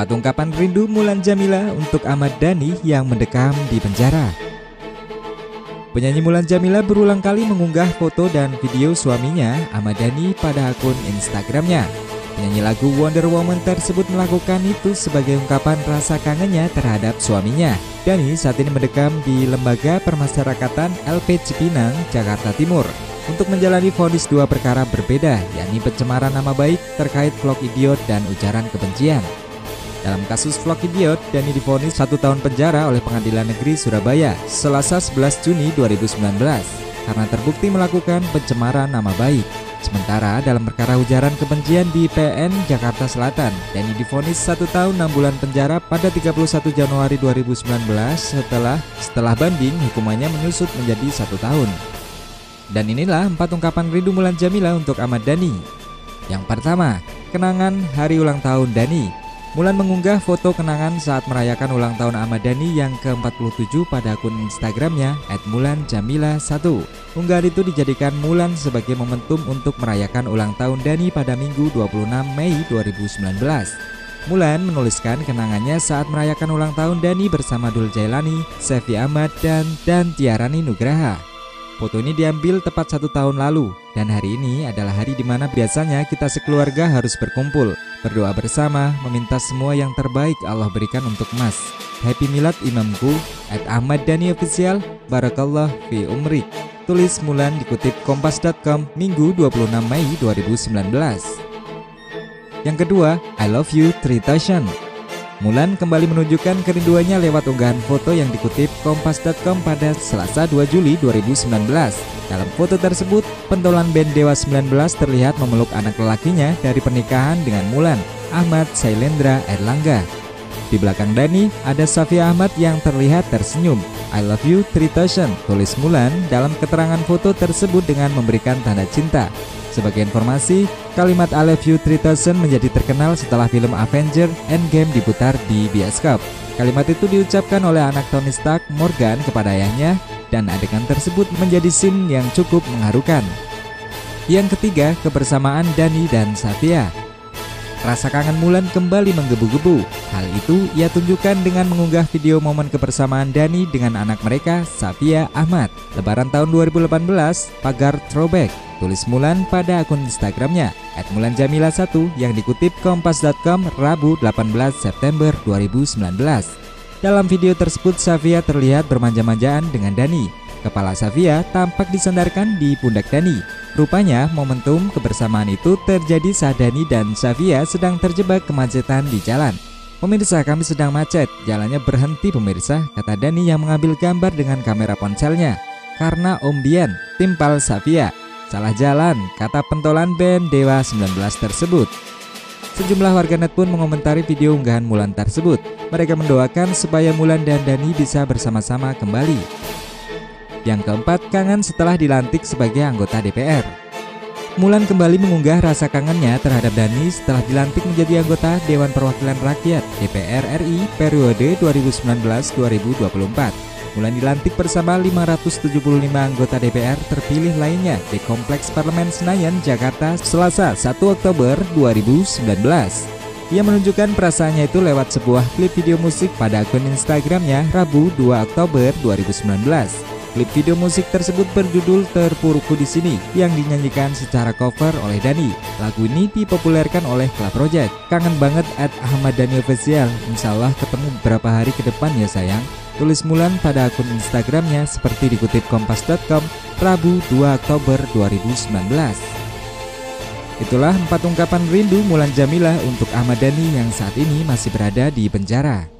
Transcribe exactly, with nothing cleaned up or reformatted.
Empat ungkapan rindu Mulan Jameela untuk Ahmad Dhani yang mendekam di penjara. Penyanyi Mulan Jameela berulang kali mengunggah foto dan video suaminya, Ahmad Dhani, pada akun Instagramnya. Penyanyi lagu Wonder Woman tersebut melakukan itu sebagai ungkapan rasa kangennya terhadap suaminya. Dhani saat ini mendekam di Lembaga Permasyarakatan L P Cipinang, Jakarta Timur, untuk menjalani vonis dua perkara berbeda, yakni pencemaran nama baik terkait vlog idiot dan ujaran kebencian. Dalam kasus vlog idiot, Dhani divonis satu tahun penjara oleh Pengadilan Negeri Surabaya Selasa sebelas Juni dua ribu sembilan belas karena terbukti melakukan pencemaran nama baik. Sementara dalam perkara ujaran kebencian di P N Jakarta Selatan, Dhani divonis satu tahun enam bulan penjara pada tiga puluh satu Januari dua ribu sembilan belas setelah setelah banding hukumannya menyusut menjadi satu tahun. Dan inilah empat ungkapan rindu Mulan Jameela untuk Ahmad Dhani. Yang pertama, kenangan hari ulang tahun Dhani. Mulan mengunggah foto kenangan saat merayakan ulang tahun Ahmad Dhani yang ke empat puluh tujuh pada akun Instagramnya et mulan jameela satu. Unggahan itu dijadikan Mulan sebagai momentum untuk merayakan ulang tahun Dhani pada Minggu dua puluh enam Mei dua ribu sembilan belas. Mulan menuliskan kenangannya saat merayakan ulang tahun Dhani bersama Dul Jailani, Sevi Ahmad, dan dan Tiarani Nugraha. Foto ini diambil tepat satu tahun lalu, dan hari ini adalah hari di mana biasanya kita sekeluarga harus berkumpul, berdoa bersama, meminta semua yang terbaik Allah berikan untuk Mas. Happy Milad Imamku, at Ahmad Dhani Official, Barakallah fi umrik. Tulis Mulan dikutip kompas titik com Minggu dua puluh enam Mei dua ribu sembilan belas. Yang kedua, I love you three thousand. Mulan kembali menunjukkan kerinduannya lewat unggahan foto yang dikutip kompas titik com pada Selasa dua Juli dua ribu sembilan belas. Dalam foto tersebut, pentolan band Dewa sembilan belas terlihat memeluk anak lelakinya dari pernikahan dengan Mulan, Ahmad Sailendra Erlangga. Di belakang Dhani ada Safi Ahmad yang terlihat tersenyum. I love you three thousand, tulis Mulan dalam keterangan foto tersebut dengan memberikan tanda cinta. Sebagai informasi, kalimat I love you three thousand menjadi terkenal setelah film Avenger Endgame diputar di bioskop. Kalimat itu diucapkan oleh anak Tony Stark, Morgan, kepada ayahnya, dan adegan tersebut menjadi scene yang cukup mengharukan. Yang ketiga, kebersamaan Dhani dan Safia. Rasa kangen Mulan kembali menggebu-gebu. Hal itu ia tunjukkan dengan mengunggah video momen kebersamaan Dhani dengan anak mereka, Safia Ahmad. Lebaran tahun dua ribu delapan belas, pagar throwback, tulis Mulan pada akun Instagramnya et mulan jameela satu yang dikutip kompas titik com Rabu delapan belas September dua ribu sembilan belas. Dalam video tersebut, Safia terlihat bermanja-manjaan dengan Dhani. Kepala Safia tampak disandarkan di pundak Dhani. Rupanya momentum kebersamaan itu terjadi saat Dhani dan Safia sedang terjebak kemacetan di jalan. Pemirsa, kami sedang macet, jalannya berhenti pemirsa, kata Dhani yang mengambil gambar dengan kamera ponselnya. Karena Om Bian, timpal Safia. Salah jalan, kata pentolan band Dewa sembilan belas tersebut. Sejumlah warganet pun mengomentari video unggahan Mulan tersebut. Mereka mendoakan supaya Mulan dan Dhani bisa bersama-sama kembali. Yang keempat, kangen setelah dilantik sebagai anggota D P R. Mulan kembali mengunggah rasa kangennya terhadap Dhani setelah dilantik menjadi anggota Dewan Perwakilan Rakyat D P R R I periode dua ribu sembilan belas sampai dua ribu dua puluh empat. Mulan dilantik bersama lima ratus tujuh puluh lima anggota D P R terpilih lainnya di Kompleks Parlemen Senayan, Jakarta, Selasa satu Oktober dua ribu sembilan belas. Ia menunjukkan perasaannya itu lewat sebuah klip video musik pada akun Instagramnya Rabu dua Oktober dua ribu sembilan belas. Klip video musik tersebut berjudul Terpuruku di Sini yang dinyanyikan secara cover oleh Dhani. Lagu ini dipopulerkan oleh Club Project. Kangen banget at Ahmad Dhani Official. Insya Allah ketemu beberapa hari ke depan ya sayang, tulis Mulan pada akun Instagramnya seperti dikutip kompas titik com Rabu dua Oktober dua ribu sembilan belas. Itulah empat ungkapan rindu Mulan Jameela untuk Ahmad Dhani yang saat ini masih berada di penjara.